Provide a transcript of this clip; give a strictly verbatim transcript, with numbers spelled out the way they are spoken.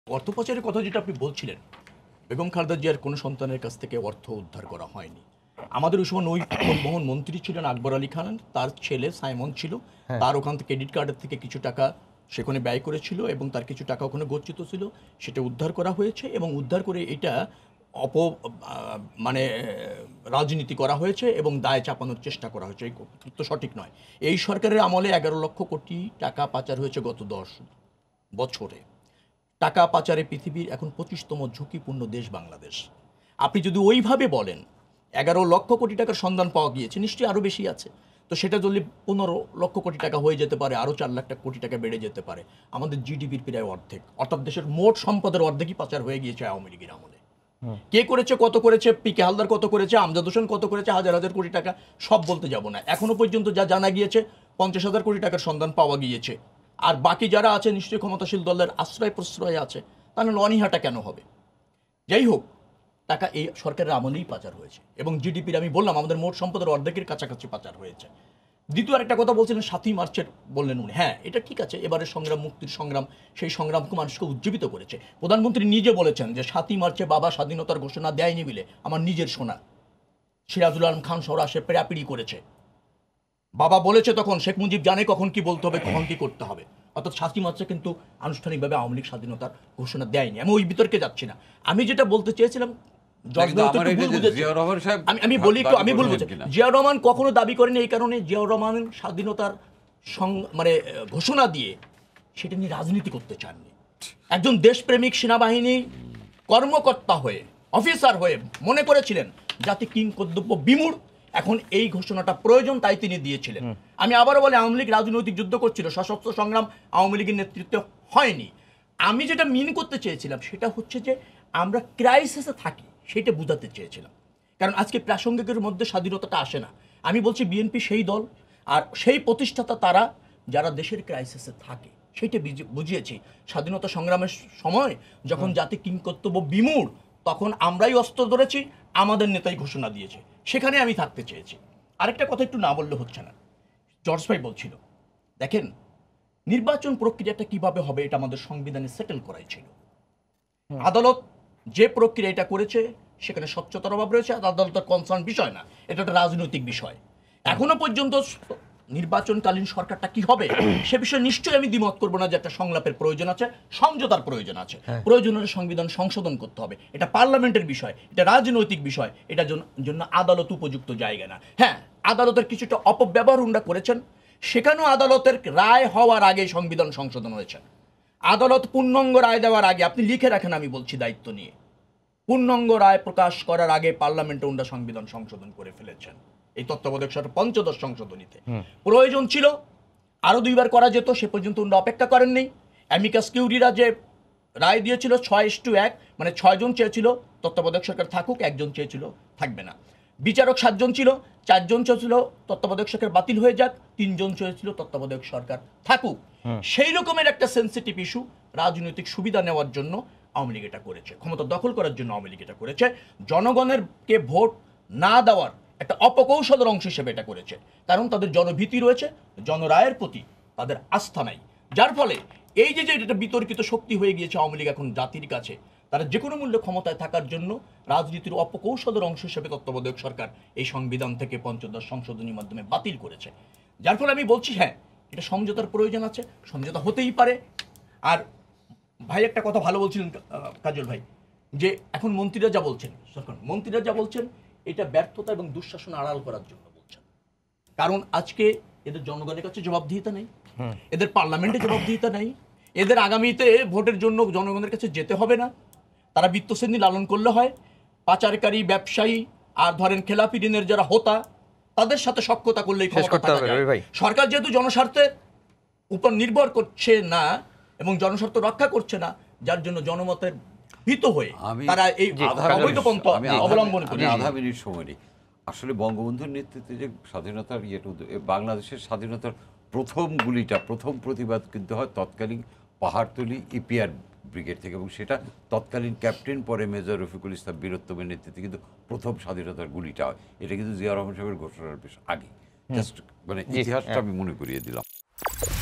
অর্থ পাচারের কথা যেটা আপনি বলছিলেন, বেগম খালেদা জিয়ার কোনো সন্তানের কাছ থেকে অর্থ উদ্ধার করা হয়নি। আমাদের ওই সময় নৌ পরিবহন মন্ত্রী ছিলেন আকবর আলী খান, তার ছেলে সাইমন ছিল, তার ওখান থেকে ক্রেডিট কার্ডের থেকে কিছু টাকা সেখানে ব্যয় করেছিল এবং তার কিছু টাকা ওখানে গচ্ছিত ছিল, সেটা উদ্ধার করা হয়েছে এবং উদ্ধার করে এটা অপ মানে রাজনীতি করা হয়েছে এবং দায় চাপানোর চেষ্টা করা হয়েছে। এই তথ্য সঠিক নয়। এই সরকারের আমলে এগারো লক্ষ কোটি টাকা পাচার হয়েছে গত দশ বছরে। টাকা পাচারে পৃথিবীর এখন পঁচিশতম ঝুঁকিপূর্ণ দেশ বাংলাদেশ। আপনি যদি ওইভাবে বলেন এগারো লক্ষ কোটি টাকার সন্ধান পাওয়া গিয়েছে, নিশ্চয়ই আরও বেশি আছে, তো সেটা যদি পনেরো লক্ষ কোটি টাকা হয়ে যেতে পারে, আরও চার লাখ কোটি টাকা বেড়ে যেতে পারে। আমাদের জিডিপির প্রায় অর্ধেক, অর্থাৎ দেশের মোট সম্পদের অর্ধেকই পাচার হয়ে গিয়েছে আওয়ামী লীগের আমলে। কে করেছে, কত করেছে, পি কে হালদার কত করেছে, আমজাদ হোসেন কত করেছে, হাজার হাজার কোটি টাকা, সব বলতে যাব না। এখনো পর্যন্ত যা জানা গিয়েছে পঞ্চাশ হাজার কোটি টাকার সন্ধান পাওয়া গিয়েছে। আর বাকি যারা আছে নিশ্চয়ই ক্ষমতাশীল দলের আশ্রয় প্রশ্রয় আছে, তাহলে অনীহাটা কেন হবে? যাই হোক, টাকা এই সরকারের আমলেই পাচার হয়েছে এবং জিডিপির আমি বললাম আমাদের মোট সম্পদের অর্ধেকের কাছাকাছি পাচার হয়েছে। দ্বিতীয় আরেকটা কথা বলছিলেন সাতই মার্চের, বললেন উনি, হ্যাঁ এটা ঠিক আছে, এবারের সংগ্রাম মুক্তির সংগ্রাম, সেই সংগ্রামকে মানুষকে উজ্জীবিত করেছে। প্রধানমন্ত্রী নিজে বলেছেন যে সাতই মার্চে বাবা স্বাধীনতার ঘোষণা দেয়নি বলে আমার নিজের শোনা, সিরাজুল আলম খান সরা সে পেড়াপিড়ি করেছে। বাবা বলেছে তখন, শেখ মুজিব জানে কখন কি বলতে হবে, কখন কি করতে হবে। অর্থাৎ সাতই মার্চে কিন্তু আনুষ্ঠানিকভাবে আওয়ামী লীগ স্বাধীনতার ঘোষণা দেয়নি। আমি ওই বিতর্কে যাচ্ছি না। আমি যেটা বলতে চেয়েছিলাম, আমি বলি একটু, আমি বলবো জিয়াউর রহমান কখনো দাবি করেনি, এই কারণে জিয়াউর রহমান স্বাধীনতার মানে ঘোষণা দিয়ে সেটা নিয়ে রাজনীতি করতে চাননি। একজন দেশপ্রেমিক সেনাবাহিনী কর্মকর্তা হয়ে, অফিসার হয়ে মনে করেছিলেন জাতি কিং কর্তব্য বিমূঢ়, এখন এই ঘোষণাটা প্রয়োজন, তাই তিনি দিয়েছিলেন। আমি আবারও বলি, আওয়ামী লীগ রাজনৈতিক যুদ্ধ করছিল, সশস্ত্র সংগ্রাম আওয়ামী লীগের নেতৃত্বে হয়নি। আমি যেটা মিন করতে চেয়েছিলাম সেটা হচ্ছে যে আমরা ক্রাইসিসে থাকি, সেটা বোঝাতে চেয়েছিলাম। কারণ আজকে প্রাসঙ্গিকের মধ্যে স্বাধীনতাটা আসে না। আমি বলছি বিএনপি সেই দল আর সেই প্রতিষ্ঠাতা তারা যারা দেশের ক্রাইসিসে থাকে, সেইটা বুঝিয়েছি। স্বাধীনতা সংগ্রামের সময় যখন জাতি কিংকর্তব্য বিমূঢ়, তখন আমরাই অস্ত্র ধরেছি, আমাদের নেতাই ঘোষণা দিয়েছে, সেখানে আমি থাকতে চেয়েছি। আরেকটা কথা একটু না বললে হচ্ছে না, জর্জ ভাই বলছিল, দেখেন নির্বাচন প্রক্রিয়াটা কিভাবে হবে এটা আমাদের সংবিধানে সেটেল করাই ছিল। আদালত যে প্রক্রিয়া এটা করেছে সেখানে স্বচ্ছতার অভাব রয়েছে, আদালতের কনসার্ন বিষয় না, এটা একটা রাজনৈতিক বিষয়। এখনো পর্যন্ত নির্বাচনকালীন সরকারটা কি হবে সে বিষয়ে নিশ্চয়ই আমি দ্বিমত করবো না যে একটা সংলাপের প্রয়োজন আছে, সমঝোতার প্রয়োজন আছে, প্রয়োজন হলে সংবিধান সংশোধন করতে হবে। এটা পার্লামেন্টের বিষয়, এটা রাজনৈতিক বিষয়, এটার জন্য আদালত উপযুক্ত জায়গা না। হ্যাঁ, আদালতের কিছুটা অপব্যবহার উন্ডা করেছেন, সেখানেও আদালতের রায় হওয়ার আগে সংবিধান সংশোধন হয়েছে। আদালত পূর্ণাঙ্গ রায় দেওয়ার আগে, আপনি লিখে রাখেন, আমি বলছি দায়িত্ব নিয়ে, পূর্ণাঙ্গ রায় প্রকাশ করার আগে পার্লামেন্টে উন্ডা সংবিধান সংশোধন করে ফেলেছেন। এই তত্ত্বাবধায়ক সরকার পঞ্চদশ সংশোধনীতে প্রয়োজন ছিল আরো দুইবার করা যেত, সে পর্যন্ত উন্ডা অপেক্ষা করেননি। অ্যামিকাস কিউরিরা যে রায় দিয়েছিল ছয় ইস টু এক, মানে ছয়জন চেয়েছিল তত্ত্বাবধায়ক সরকার থাকুক, একজন চেয়েছিল থাকবে না। বিচারক সাতজন ছিল, চারজন চেয়েছিল তত্ত্বাবধায়ক সরকার বাতিল হয়ে যাক, তিনজন চেয়েছিল তত্ত্বাবধায়ক সরকার থাকুক। সেই রকমের একটা সেন্সিটিভ ইস্যু রাজনৈতিক সুবিধা নেওয়ার জন্য আওয়ামী লীগ এটা করেছে, ক্ষমতা দখল করার জন্য আওয়ামী লীগ এটা করেছে, জনগণের কে ভোট না দেওয়ার একটা অপকৌশলের অংশ হিসেবে এটা করেছে। কারণ তাদের জনভীতি রয়েছে, জনরায়ের প্রতি তাদের আস্থা নাই, যার ফলে এই যে এটা বিতর্কিত শক্তি হয়ে গিয়েছে আওয়ামী লীগ এখন জাতির কাছে, তারা যে কোনো মূল্যে ক্ষমতায় থাকার জন্য রাজনীতির অপকৌশলের অংশ হিসেবে তত্ত্বাবধায়ক সরকার এই সংবিধান থেকে পঞ্চদশ সংশোধনীর মাধ্যমে বাতিল করেছে। যার ফলে আমি বলছি, হ্যাঁ এটা সমঝোতার প্রয়োজন আছে, সমঝোতা হতেই পারে। আর ভাই একটা কথা ভালো বলছিলেন কাজল ভাই, যে এখন মন্ত্রীরা যা বলছেন, মন্ত্রীরা যা বলছেন এটা ব্যর্থতা এবং দুঃশাসন আড়াল করার জন্য বলছেন। কারণ আজকে এদের জনগণের কাছে জবাবদিহিতা নেই, এদের পার্লামেন্টে জবাবদিহিতা নেই, এদের আগামীতে ভোটের জন্য জনগণের কাছে যেতে হবে না, তারা বিত্তশ্রেণী লালন করলে হয়। পাচারকারী, ব্যবসায়ী আর ধরেন খেলাপি ঋণের যারা হোতা, তাদের সাথে সখ্যতা করলেই ক্ষমতা থাকা যায়। সরকার যেহেতু স্বার্থের উপর নির্ভর করছে না এবং জনস্বার্থ রক্ষা করছে না, যার জন্য জনমতের ভীত হয়ে তারা এই অবৈধ পন্থা অবলম্বন করে। আধা মিনিট সময় নেই। আসলে বঙ্গবন্ধুর নেতৃত্বে যে স্বাধীনতার ইয়েটা, বাংলাদেশের স্বাধীনতার প্রথম গুলিটা, প্রথম প্রতিবাদ কিন্তু হয় তৎকালীন পাহাড়তলি ইপিআর ব্রিগেড থেকে, এবং সেটা তৎকালীন ক্যাপ্টেন পরে মেজর রফিকুল ইসলাম বীরত্তমের নেতৃত্বে কিন্তু প্রথম স্বাধীনতার গুলিটা হয়। এটা কিন্তু জিয়া রহমান সাহেবের ঘোষণার বেশ আগে। জাস্ট মানে ইতিহাসটা আমি মনে করিয়ে দিলাম।